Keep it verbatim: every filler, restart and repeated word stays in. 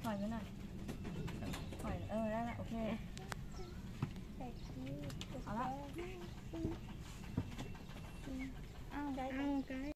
ถอยไปหน่อยถอยเออได้ละโอเคเอาละอ้าวไกด์